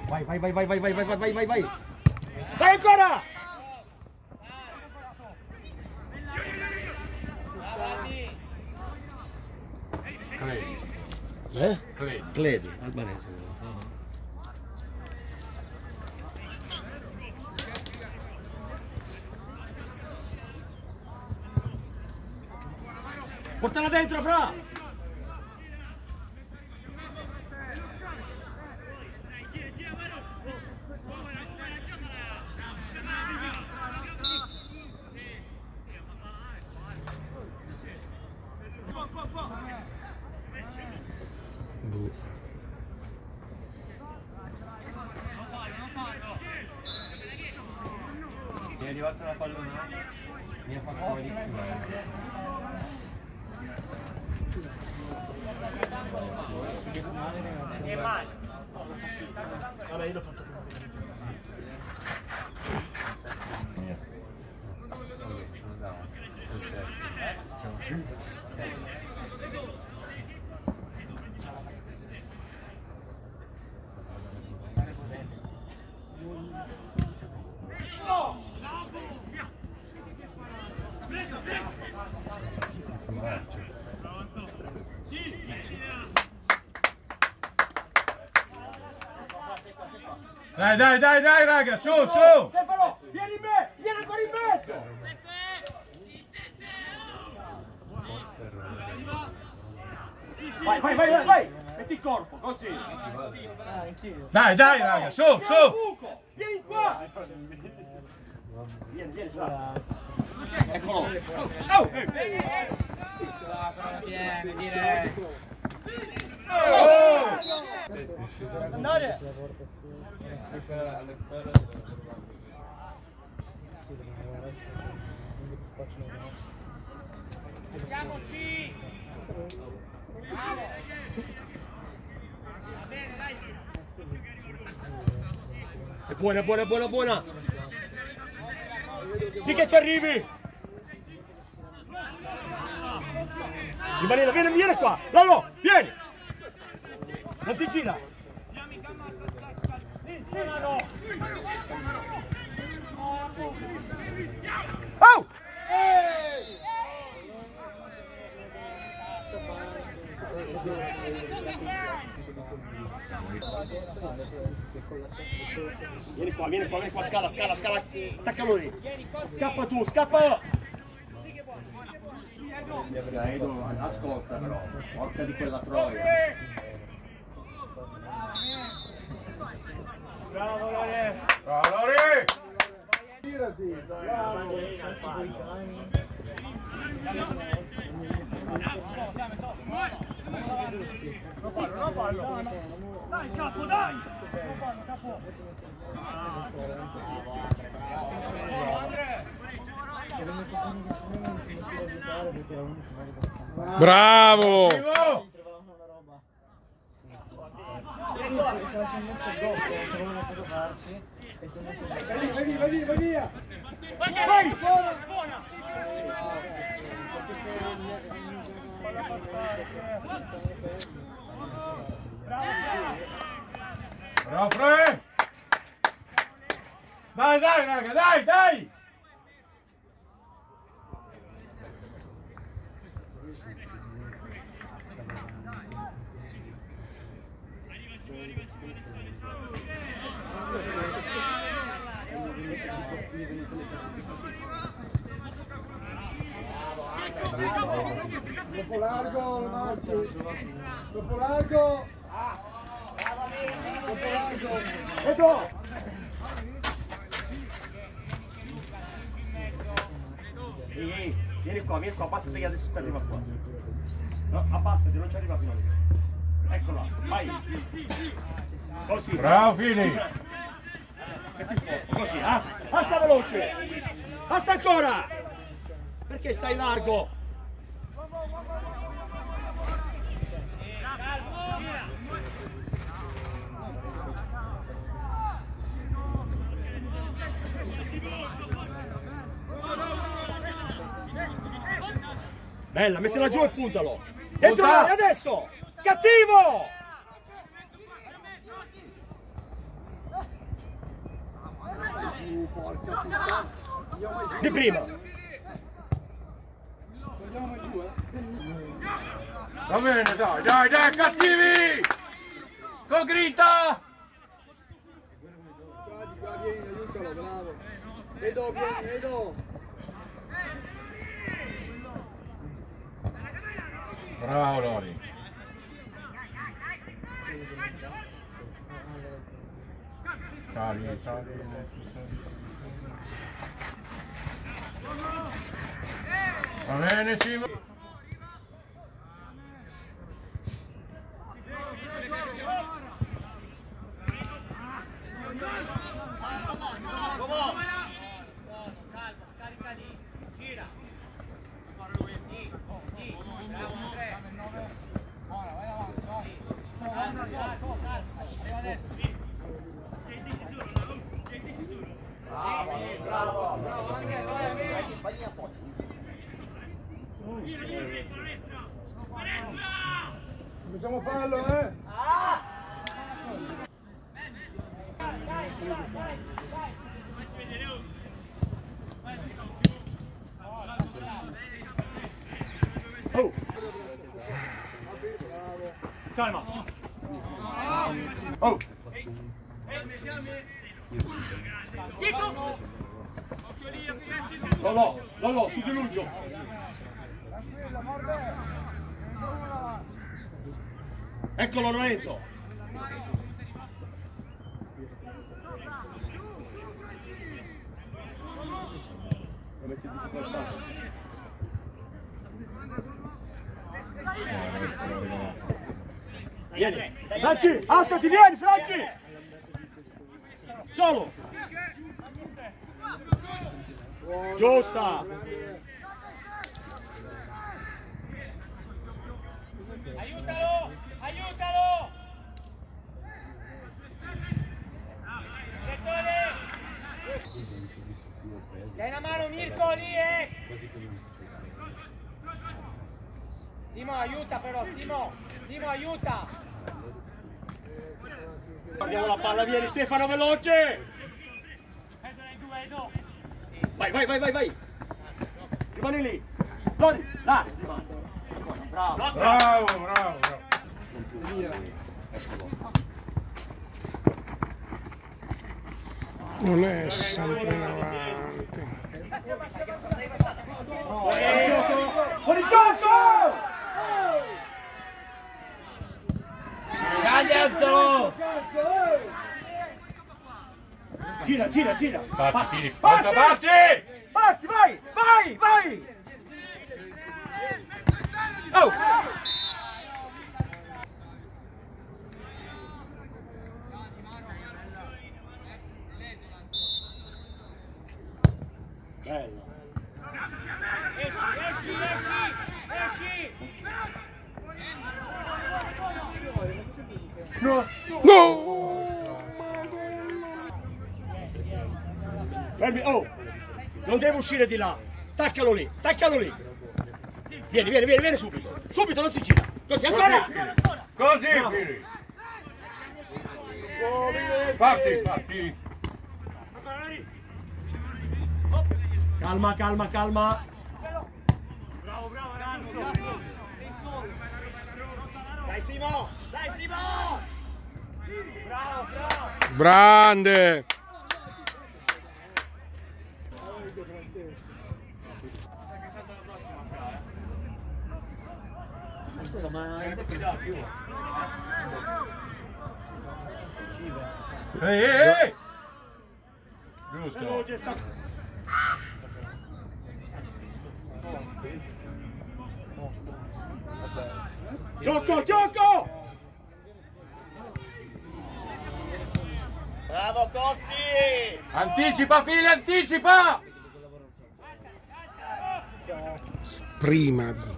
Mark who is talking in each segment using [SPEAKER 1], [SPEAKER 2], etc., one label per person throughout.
[SPEAKER 1] Vai, vai, vai, vai, vai, vai, vai, vai, vai, vai. Vai ancora!
[SPEAKER 2] Cledi.
[SPEAKER 1] Cledi, albanese. Portala dentro, Fra!
[SPEAKER 2] Mi è arrivata la pallona, mi ha fatto malissimo.
[SPEAKER 3] E male.
[SPEAKER 4] Vabbè, io l'ho fatto prima.
[SPEAKER 5] Dai, dai, dai, dai, raga, su, su!
[SPEAKER 1] Stefano, vieni in me! Vieni ancora in mezzo! Vai, vai, vai, vai! Metti il corpo, così!
[SPEAKER 5] Dai, dai, raga, su, su!
[SPEAKER 1] Vieni qua! Vieni, vieni, qua! Eccolo! Oh!
[SPEAKER 3] Tieni, direi.
[SPEAKER 5] Oh!
[SPEAKER 3] Andare! Facciamoci! Bravo! Va bene, dai!
[SPEAKER 1] È buona, buona, buona, buona! Sì che ci arrivi! Rimanere, vieni, vieni qua! Lolo, vieni! Non si gira! Oh! Vieni qua, scala, scala, scala! Attaccalo lì! Scappa tu, scappa!
[SPEAKER 2] Edo, ascolta però, porca di quella troia.
[SPEAKER 3] Bravo, Lore!
[SPEAKER 5] Bravo, Lore!
[SPEAKER 3] Non fallo! Dai, capo, dai!
[SPEAKER 5] Bravo!
[SPEAKER 6] Sì, se la sono messa addosso, non sapevano cosa farci e sono messa addosso.
[SPEAKER 1] Vai via, vai via, vai via!
[SPEAKER 3] Vai! Buona! Buona!
[SPEAKER 6] Perché se
[SPEAKER 5] Bravo, Fre! Dai, dai, raga, dai, dai!
[SPEAKER 1] Troppo largo, Marti! Troppo largo! Troppo largo! Edo! Sì, vieni qua, abbassati che adesso ti arriva qua. No, abbassati, non ci arriva fino a lì. Eccola, vai! Così!
[SPEAKER 5] Bravo, Fini!
[SPEAKER 1] Metti il corpo, così, alza veloce! Alza ancora! Perché stai largo? Bella, mettila giù e puntalo! Dentro l'area adesso! Cattivo!
[SPEAKER 6] Porca puttana.
[SPEAKER 1] Di prima.
[SPEAKER 5] Va bene, dai, dai, dai, cattivi! Con grinta!
[SPEAKER 6] Qua, vieni, aiutalo, bravo. Vedo, vieni, vedo.
[SPEAKER 5] Bravo Lori. Sali, sali. Va bene, Simo.
[SPEAKER 3] Carica di, gira. Bravo Andrea. Buona, vai avanti, arriva adesso.
[SPEAKER 1] Bravo, anche
[SPEAKER 6] Facciamo fallo, eh?
[SPEAKER 1] Oh. Calma. Oh.
[SPEAKER 3] Dietro.
[SPEAKER 1] Lollo, su di Lugio. Eccolo Lorenzo. Lo metti in difficoltà. Vieni, Franci, alzati, vieni, Franci! Solo! Giusta!
[SPEAKER 3] Aiutalo, aiutalo! Direttore! Dai una mano Mirko lì, Simo aiuta però, Simo aiuta!
[SPEAKER 1] Guardiamo la palla, vieni Stefano, veloce! Vai! Rimani lì! Dai, rimani! Bravo!
[SPEAKER 5] Bravo.
[SPEAKER 7] Non è sempre in avanti.
[SPEAKER 1] Fuori gioco!
[SPEAKER 2] Grande Anto!
[SPEAKER 1] Gira!
[SPEAKER 5] Parti, Filippo, parti!
[SPEAKER 1] Vai! Oh! Bello!
[SPEAKER 3] Esci!
[SPEAKER 1] No! Fermi, oh! Non deve uscire di là! Taccalo lì! Vieni subito! Subito, non si gira! Così, ancora!
[SPEAKER 5] Così, Fili! Parti!
[SPEAKER 1] Calma!
[SPEAKER 3] Bravo!
[SPEAKER 1] Dai Simo!
[SPEAKER 3] Bravo!
[SPEAKER 7] Grande!
[SPEAKER 4] Sai che salta la prossima, Fra,
[SPEAKER 6] Scusa, ma
[SPEAKER 4] Non ti dà più.
[SPEAKER 5] Ehi! Giusto.
[SPEAKER 1] Veloce, sta... Gioco!
[SPEAKER 2] Bravo Costi!
[SPEAKER 5] Anticipa, Fili, anticipa!
[SPEAKER 7] Prima di...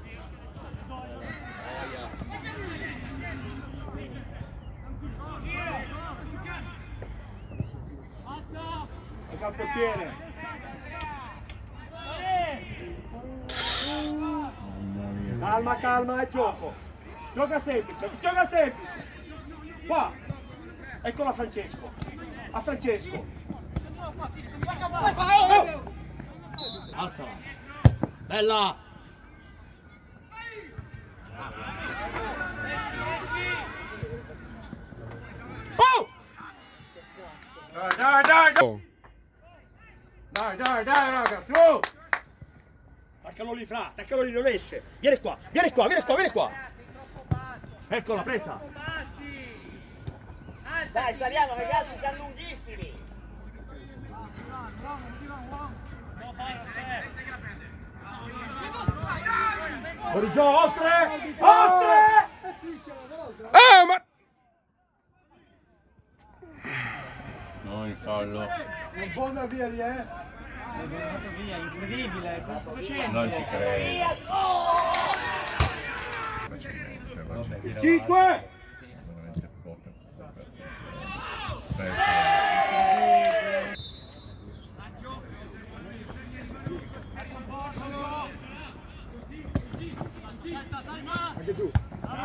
[SPEAKER 1] Il campottiere. Calma, è gioco. Gioca semplice. Qua. Eccola Francesco. A Francesco. Alzala. Bella. Oh!
[SPEAKER 5] Dai, raga, su!
[SPEAKER 1] Attaccalo lì, Fra, attaccalo lì, non esce. Vieni qua, vieni qua, vieni qua, vieni qua. Eccola, presa.
[SPEAKER 3] Dai, saliamo ragazzi, siamo lunghissimi.
[SPEAKER 1] Fuori giù, oltre! Oltre!
[SPEAKER 7] Ma...
[SPEAKER 5] No, in fallo.
[SPEAKER 6] Un buona via lì,
[SPEAKER 3] È andato via, incredibile, cosa sto facendo?
[SPEAKER 5] Non ci credo.
[SPEAKER 1] 5!
[SPEAKER 6] anche tu.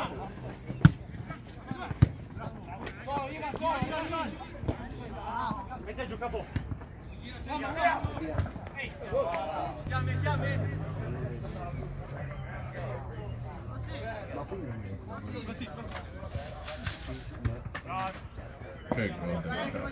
[SPEAKER 1] Metti giù capo.
[SPEAKER 5] Che cosa?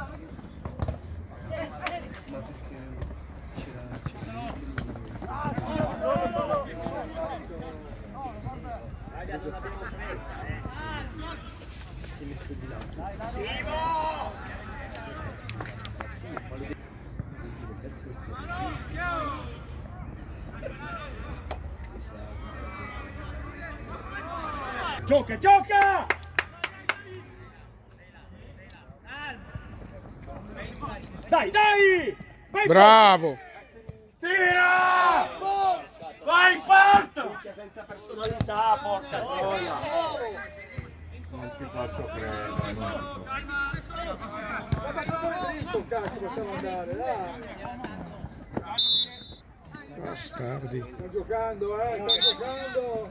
[SPEAKER 1] Gioca, gioca! Dai, dai! Vai,
[SPEAKER 7] Bravo!
[SPEAKER 1] tira! Vai in porta! Senza personalità, porca troia!
[SPEAKER 5] Non ci posso credere.
[SPEAKER 6] Dritto, cazzo, possiamo andare, dai.
[SPEAKER 7] Bastardi.
[SPEAKER 6] Sta giocando, sta giocando.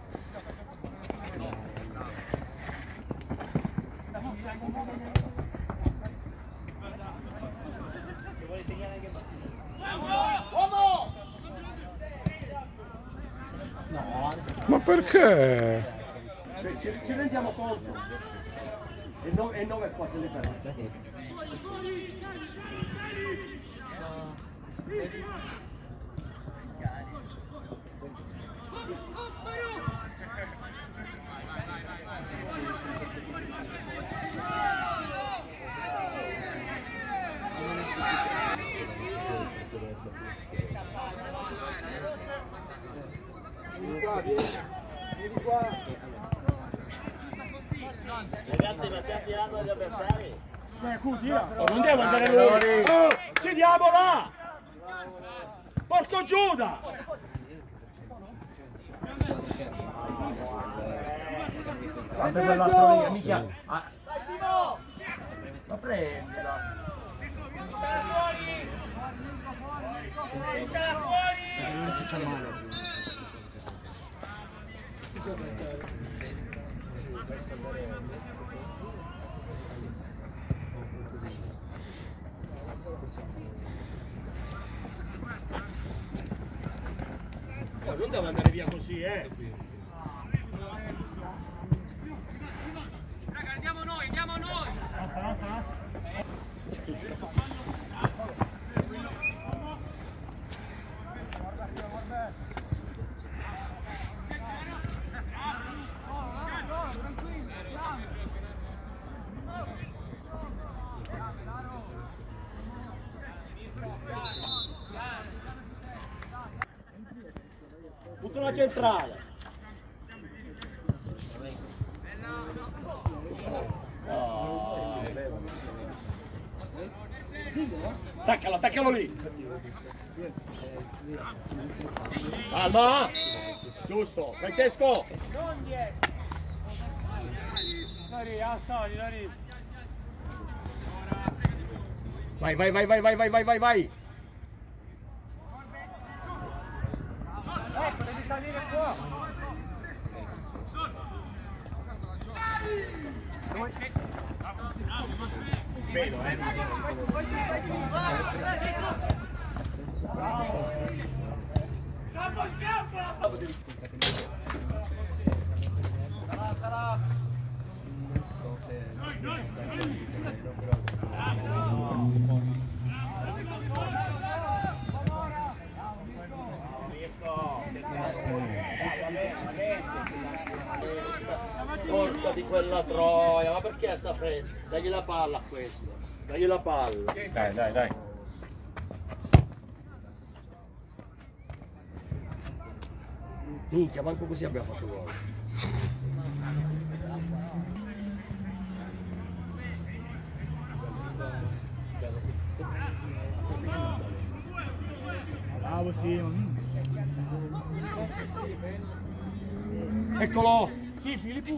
[SPEAKER 7] Ma perché?
[SPEAKER 1] Ci rendiamo conto? E 9 qua se le perde.
[SPEAKER 6] Vieni qua, vieni qua.
[SPEAKER 3] Ragazzi, ma stiamo tirando dagli avversari?
[SPEAKER 1] Non devo andare noi! Oh, ci diamo là! Porco Giuda! Guarda quell'altro lì, mica. Ah. Ma prendila! Non si c'ha male. Non devo andare via così,
[SPEAKER 3] Raga, andiamo noi, andiamo noi!
[SPEAKER 1] Tutta una centrale. Attaccalo, attaccalo lì. Calma. Giusto, Francesco. Vai, vai, vai, vai, vai, vai, vai, vai, vai.
[SPEAKER 3] Ecco, devi salire qua!
[SPEAKER 1] Vedo,
[SPEAKER 2] Porca di quella troia, ma perché sta fredda? Dagli la palla a questo, dagli la palla.
[SPEAKER 5] Dai, dai, dai.
[SPEAKER 2] Minchia, manco così abbiamo fatto gol.
[SPEAKER 6] Bravo Simon.
[SPEAKER 1] Eccolo!
[SPEAKER 6] Sì, Filippo.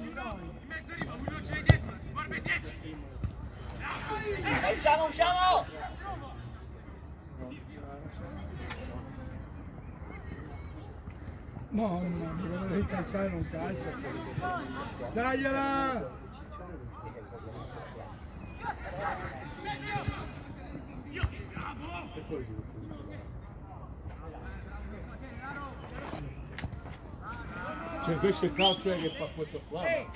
[SPEAKER 1] Usciamo, usciamo!
[SPEAKER 6] Mamma mia, devi calciare non calcia. Dagliela!
[SPEAKER 5] Cioè questo è il calcio che fa questo qua.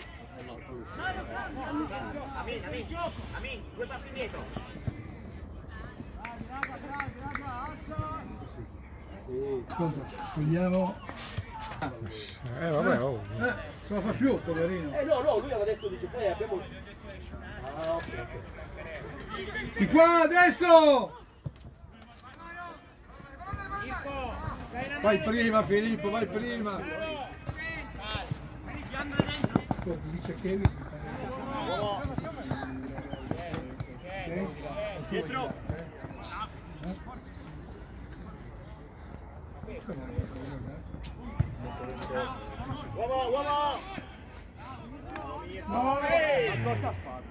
[SPEAKER 1] Amin, 2 passi indietro.
[SPEAKER 6] Ascolta, togliamo.
[SPEAKER 7] Vabbè, oh.
[SPEAKER 6] Se la fa più, poverino.
[SPEAKER 2] No, no, lui aveva detto, dice, poi abbiamo... Ah, ok, ok.
[SPEAKER 6] Di qua adesso! Vai prima Filippo, vai prima! Ascolta, dice Kevin.
[SPEAKER 1] Dietro! Uomo, uomo!
[SPEAKER 6] No!
[SPEAKER 1] Ma cosa ha fatto?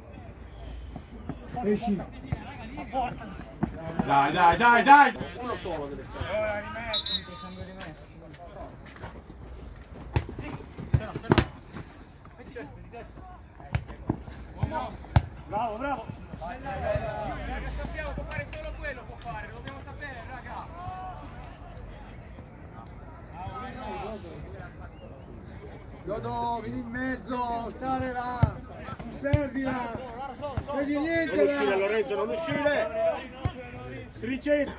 [SPEAKER 6] Esci!
[SPEAKER 5] Dai, dai, dai, dai!
[SPEAKER 2] Uno solo deve stare.
[SPEAKER 3] Ora rimetti, facendo rimesso.
[SPEAKER 1] Bravo, bravo!
[SPEAKER 3] Raga, sappiamo, può fare solo quello, può fare, lo dobbiamo sapere, raga.
[SPEAKER 6] Dodo, vieni in mezzo, stare là! Servila! Vedi niente
[SPEAKER 1] Non uscire
[SPEAKER 6] là!
[SPEAKER 1] Lorenzo, non uscire! Stringete!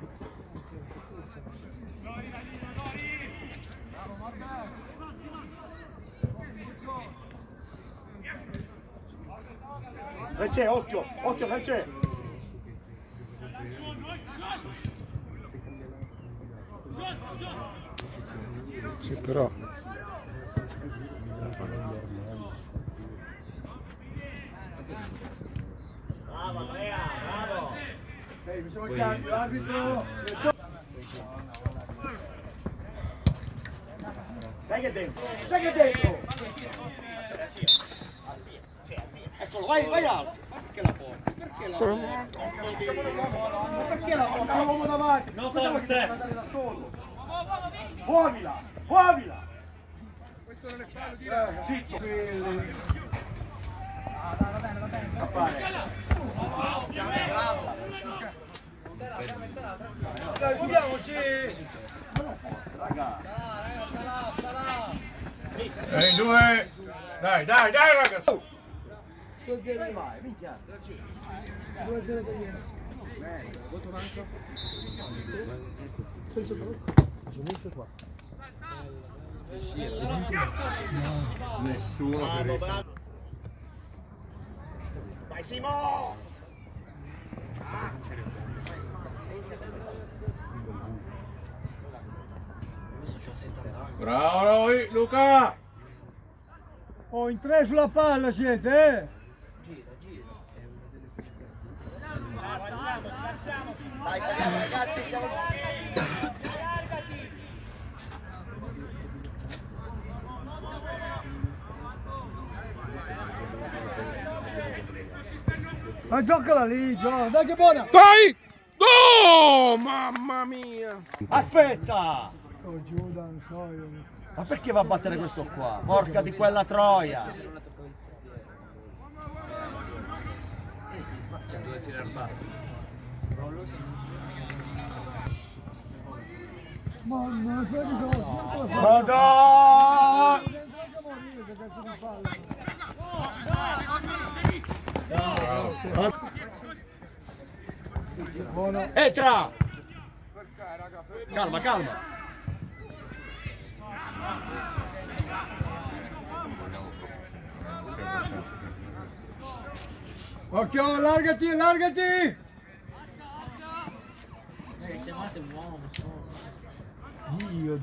[SPEAKER 1] Francesco, occhio, occhio Francesco!
[SPEAKER 7] Sì, però.
[SPEAKER 1] Bravo Andrea, bravo!
[SPEAKER 6] Facciamo il cambio, arbitro!
[SPEAKER 1] Dai che dentro! Dai che dentro!
[SPEAKER 2] Eccolo, vai, vai alto. Perché la porta? Perché la porta?
[SPEAKER 1] Perché la l'uomo davanti?
[SPEAKER 3] No,
[SPEAKER 1] Facciamo
[SPEAKER 3] forse.
[SPEAKER 1] che andare da solo! Muovila! Muovila!
[SPEAKER 6] Questo non è fallo di
[SPEAKER 1] Zitto!
[SPEAKER 3] Va bene, va bene.
[SPEAKER 6] Dai, muoviamoci!
[SPEAKER 1] Raga!
[SPEAKER 5] Dai, due! Dai, dai, dai, ragazzi!
[SPEAKER 6] 2-0 vai, minchia! 2-0 italiano. Voto manco. Senza qua.
[SPEAKER 5] Nessuno per il...
[SPEAKER 1] Vai Simo!
[SPEAKER 5] Bravo Luca!
[SPEAKER 6] Oh, in 3 sulla palla siete, eh?
[SPEAKER 1] Dai, saliamo ragazzi, siamo
[SPEAKER 6] Ma giocala lì, gioca, dai che buona!
[SPEAKER 7] Dai! No! Mamma mia!
[SPEAKER 1] Aspetta!
[SPEAKER 6] Oh Giuda, non so io.
[SPEAKER 1] Ma perché va a battere questo qua? Porca di quella troia!
[SPEAKER 2] deve tirare basso.
[SPEAKER 1] Entra! Calma, calma!
[SPEAKER 5] Occhio, allargati, allargati!
[SPEAKER 6] Chiamate un uomo, solo.
[SPEAKER 5] Dio.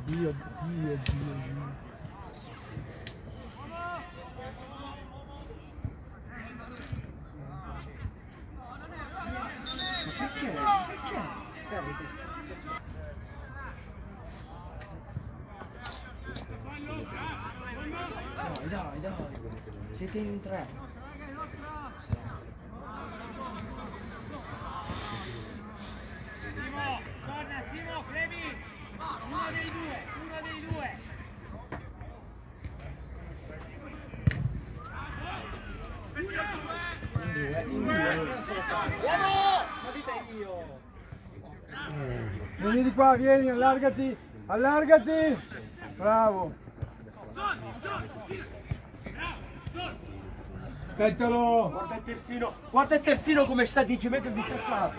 [SPEAKER 6] Perché? Dai. Siete in 3.
[SPEAKER 3] Simo, Clevi! Uno dei due!
[SPEAKER 5] Vieni di qua, vieni, allargati, allargati! Bravo! Aspettalo!
[SPEAKER 1] Guarda il terzino come sta 10 metri di cercato!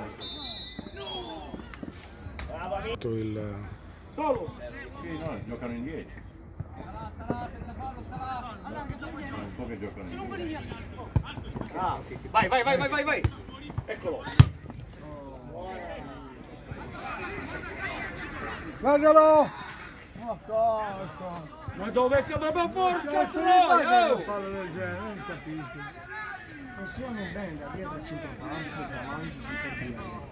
[SPEAKER 1] Solo!
[SPEAKER 5] Sì, no, giocano in 10. Un po' che giocano in 10.
[SPEAKER 1] Ah, sì. Vai! Eccolo!
[SPEAKER 5] Guardalo! Ma cazzo!
[SPEAKER 1] Ma dove c'è? Ma forza!
[SPEAKER 5] Cazzo, non fai una palla del genere, non capisco.
[SPEAKER 6] Costruiamo bene da dietro al centrocampo, poi davanti si per via.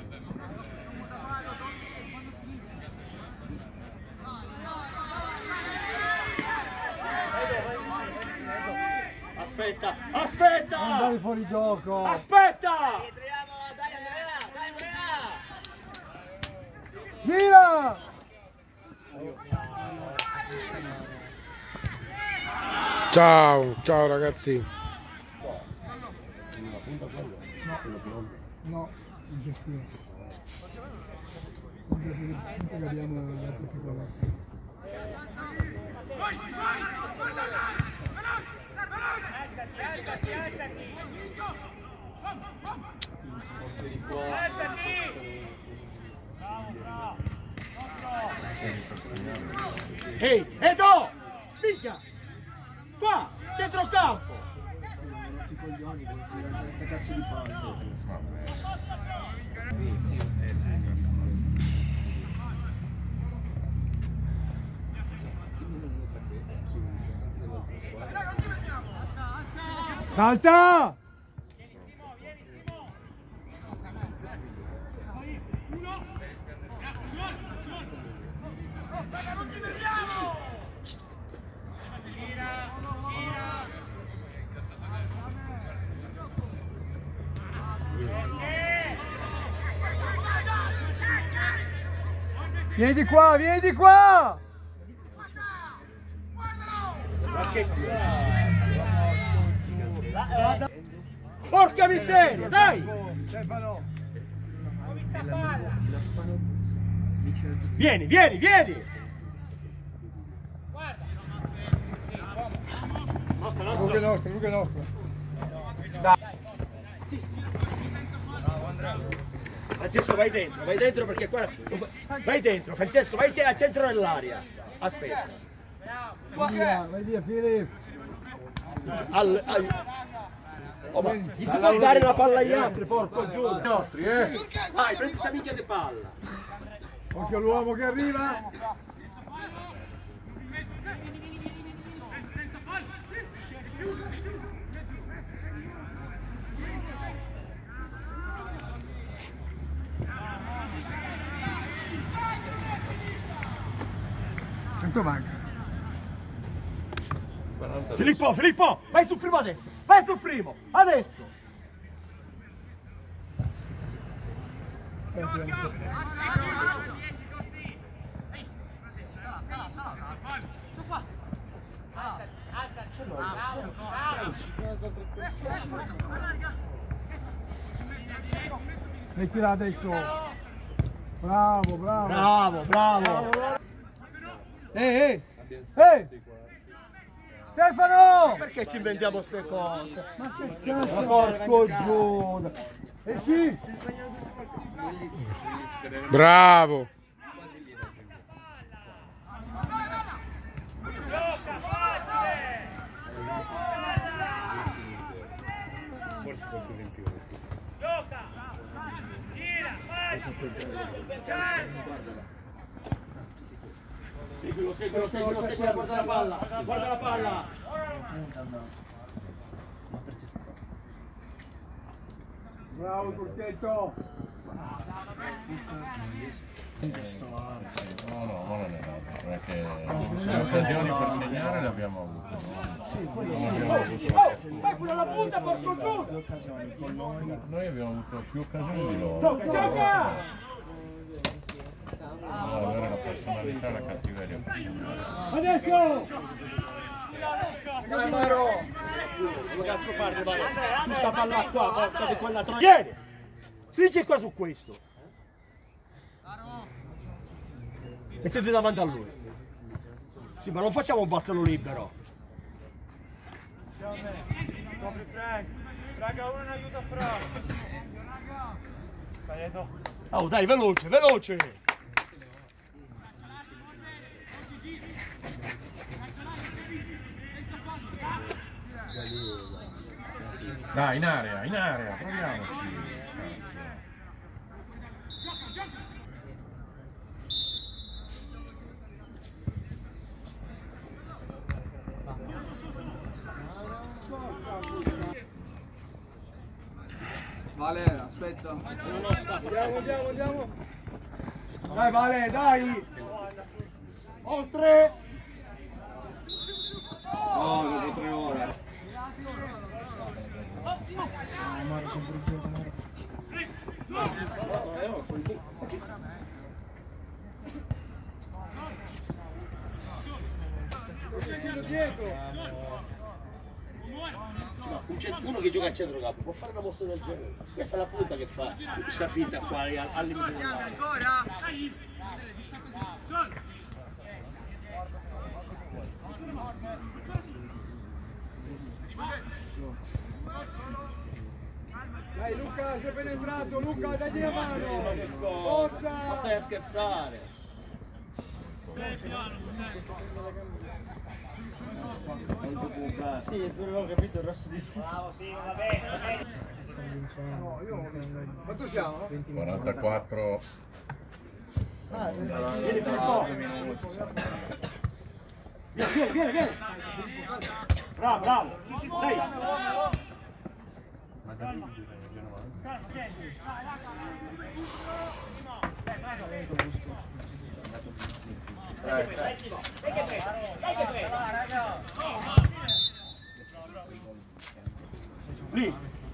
[SPEAKER 1] Aspetta!
[SPEAKER 5] Andare fuori gioco!
[SPEAKER 1] Aspetta!
[SPEAKER 2] Dai Andrea!
[SPEAKER 5] Gira!
[SPEAKER 7] Ciao ragazzi.
[SPEAKER 5] No, in gestione. Punto che abbiamo dato sicuramente.
[SPEAKER 1] Ehi, Edo! Minchia! Qua! Centrocampo!
[SPEAKER 6] Non ti coglioni, si lancia questa cazzo di palla.
[SPEAKER 5] Salta! Vieni di qua, vieni di qua!
[SPEAKER 1] Ma che porca miseria, dai!
[SPEAKER 5] Stefano!
[SPEAKER 1] Vieni!
[SPEAKER 5] Luca è nostro.
[SPEAKER 1] Francesco, vai dentro perché qua... Vai dentro, Francesco, vai al centro dell'area. Aspetta.
[SPEAKER 5] Vai via, Filippo.
[SPEAKER 1] Oh, ma gli si può dare la palla agli altri, porco giù. Vai, prendi questa minchia di palla.
[SPEAKER 5] Occhio all'uomo che arriva. Quanto manca?
[SPEAKER 1] Filippo, vai sul primo adesso. Vai sul primo, adesso.
[SPEAKER 5] Mettila adesso. Bravo, bravo.
[SPEAKER 1] Bravo, bravo.
[SPEAKER 5] Ehi! Stefano!
[SPEAKER 1] Perché ci inventiamo ste cose?
[SPEAKER 5] Ma che cazzo? Porco giù! Esci!
[SPEAKER 7] Bravo.
[SPEAKER 8] Forse qualcosa in più.
[SPEAKER 3] Gioca! Gira! Vai!
[SPEAKER 2] Seguilo, guarda la palla, guarda la palla.
[SPEAKER 5] Bravo Turchetto!
[SPEAKER 8] No, non è vero, perché le occasioni per segnare le abbiamo avute.
[SPEAKER 1] Fai pure la punta, porco giù!
[SPEAKER 8] Noi abbiamo avuto più occasioni di loro.
[SPEAKER 1] Gioca!
[SPEAKER 8] Avere la personalità e la cattiveria per segnare.
[SPEAKER 5] Adesso!
[SPEAKER 1] Dai Maro! Come cazzo fare Maro? Su sta palla qua, porta di quella tra... Vieni! Stringi qua su questo! Mettete davanti a lui. Sì, ma non facciamo un battolo libero.
[SPEAKER 3] Copri Frank! Raga, uno aiuta Frank!
[SPEAKER 1] Oh dai, veloce, veloce!
[SPEAKER 8] Dai, in area, proviamoci.
[SPEAKER 6] Vale, aspetta.
[SPEAKER 5] Andiamo!
[SPEAKER 1] Dai Vale, dai! Oltre!
[SPEAKER 6] Oh, dopo 3 ore. Maro sempre in gioco, Maro.
[SPEAKER 2] Uno che gioca a centrocampo può fare una mossa del genere. Questa è la punta che fa questa finta qua al limite dell'area.
[SPEAKER 5] Dai Luca, sei appena entrato, Luca, dagli la mano!
[SPEAKER 2] Ma
[SPEAKER 5] Forza!
[SPEAKER 2] stai a scherzare?
[SPEAKER 6] Sì, però ho capito il resto di...
[SPEAKER 3] Bravo, sì, va bene, va bene.
[SPEAKER 5] Quanto siamo?
[SPEAKER 8] 44.
[SPEAKER 1] Vieni Filippo! Vieni! Bravo, bravo! Dai! Lì!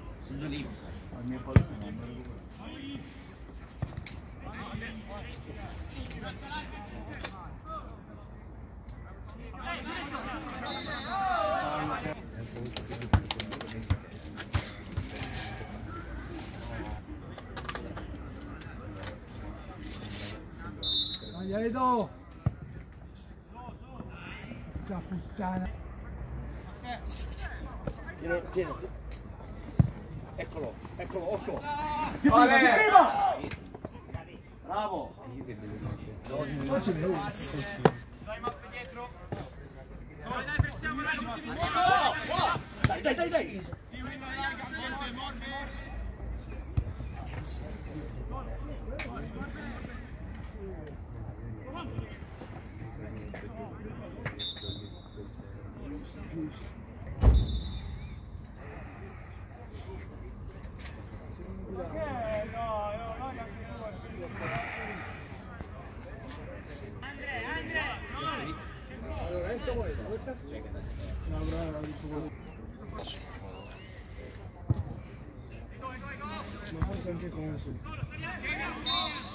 [SPEAKER 5] Edo! Che puttana!
[SPEAKER 2] Tieni. Eccolo, occhio.
[SPEAKER 1] Vale! Bravo!
[SPEAKER 3] Dai Maffi dietro. Dai, pressiamo,
[SPEAKER 2] Dai.
[SPEAKER 6] Ma forse anche con